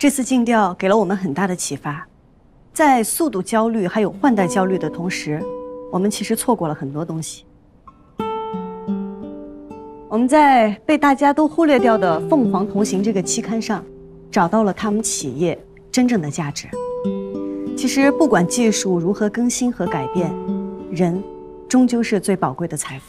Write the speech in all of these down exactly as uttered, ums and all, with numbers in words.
这次竞调给了我们很大的启发，在速度焦虑还有换代焦虑的同时，我们其实错过了很多东西。我们在被大家都忽略掉的《凤凰同行》这个期刊上，找到了他们企业真正的价值。其实，不管技术如何更新和改变，人终究是最宝贵的财富。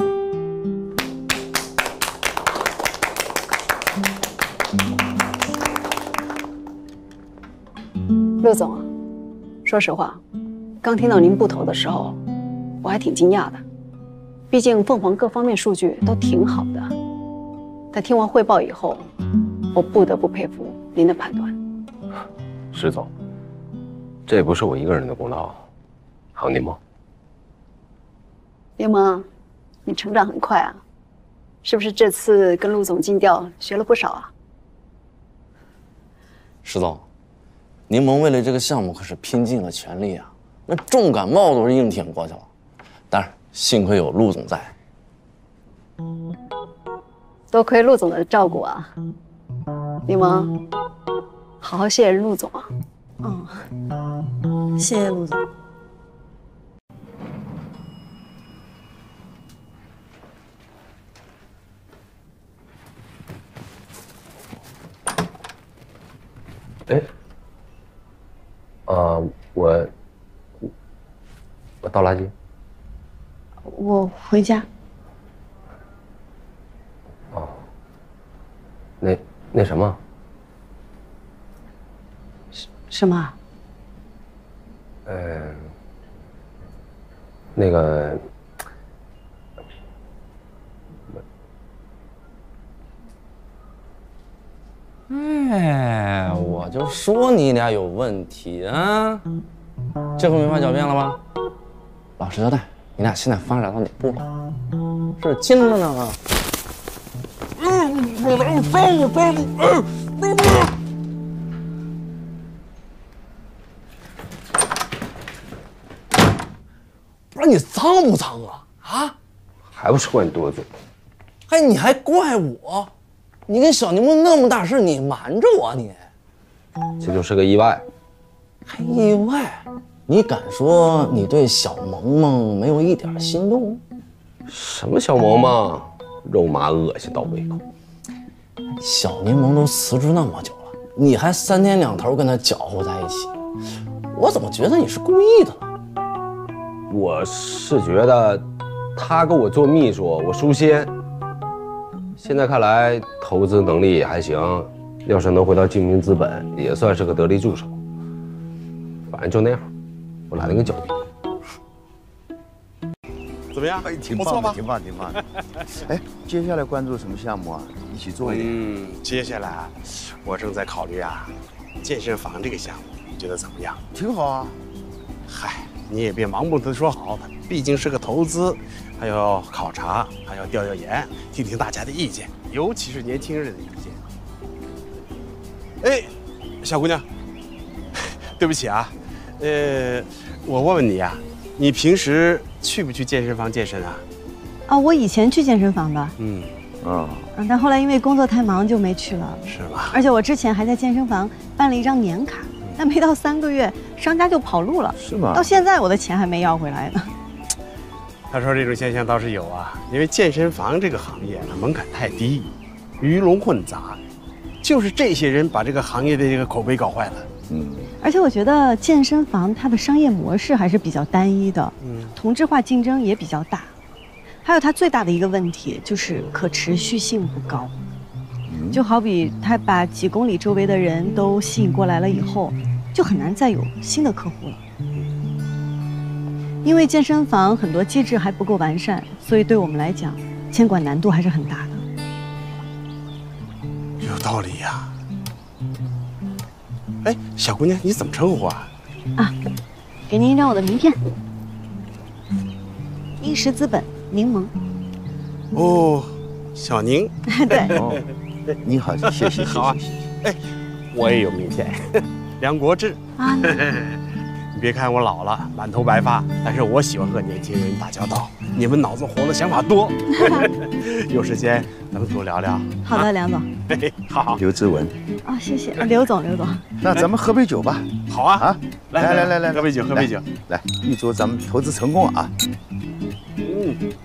陆总啊，说实话，刚听到您不投的时候，我还挺惊讶的。毕竟凤凰各方面数据都挺好的，但听完汇报以后，我不得不佩服您的判断。 石总，这不是我一个人的功劳，还有柠檬。 柠檬，你成长很快啊，是不是这次跟陆总竞调学了不少啊？ 石总，柠檬为了这个项目可是拼尽了全力啊，那重感冒都是硬挺过去了。当然，幸亏有陆总在。 多亏陆总的照顾啊，柠檬，好好谢谢陆总啊。 嗯，谢谢陆总。 哎，呃，我我倒垃圾。 我回家。 哦，那那什么？ 什么？ 呃，那个， 哎，我就说你俩有问题啊！这回没法狡辩了吧？老实交代，你俩现在发展到哪步了？是亲了呢？不是你脏不脏啊？啊？ 还不是怪你多嘴。 哎，你还怪我？你跟小柠檬那么大事，你瞒着我你？ 这就是个意外。 还意外？你敢说你对小萌萌没有一点心动？ 什么小萌萌，肉麻恶心到胃口。 小柠檬都辞职那么久了，你还三天两头跟他搅和在一起，我怎么觉得你是故意的呢？ 我是觉得他跟我做秘书，我书仙。现在看来投资能力也还行，要是能回到精明资本，也算是个得力助手。反正就那样，我懒得跟狡辩。 怎么样？ 哎，挺棒的，挺棒，挺棒。哎，接下来关注什么项目啊？一起做一点。 嗯，接下来我正在考虑啊，健身房这个项目，你觉得怎么样？ 挺好啊。 嗨，你也别盲目的说好，毕竟是个投资，还要考察，还要调调研，听听大家的意见，尤其是年轻人的意见。哎，小姑娘，对不起啊，呃，我问问你啊，你平时去不去健身房健身啊？ 啊，我以前去健身房的， 嗯， 啊， 嗯，但后来因为工作太忙就没去了。 是吧？ 而且我之前还在健身房办了一张年卡，但没到三个月，商家就跑路了。 是吗？ 到现在我的钱还没要回来呢。 他说这种现象倒是有啊，因为健身房这个行业呢门槛太低，鱼龙混杂，就是这些人把这个行业的这个口碑搞坏了。 嗯， 而且我觉得健身房它的商业模式还是比较单一的， 嗯， 同质化竞争也比较大，还有它最大的一个问题就是可持续性不高。就好比他把几公里周围的人都吸引过来了以后，就很难再有新的客户了。因为健身房很多机制还不够完善，所以对我们来讲，监管难度还是很大的。 有道理呀。哎，小姑娘，你怎么称呼啊？ 啊，给您一张我的名片，英石资本柠檬。 哦，小宁。 对。 哦，你好，谢谢，谢谢， 好啊。 谢谢。 哎，我也有名片，梁国志。 啊。 你别看我老了，满头白发，但是我喜欢和年轻人打交道。你们脑子活的想法多，有时间咱们多聊聊。 好的，梁总。 嘿嘿，好。 刘志文， 啊，谢谢刘总，刘总。 那咱们喝杯酒吧。 好啊啊，来来来来， 喝杯酒，喝杯酒。 来，预祝咱们投资成功啊！ 嗯。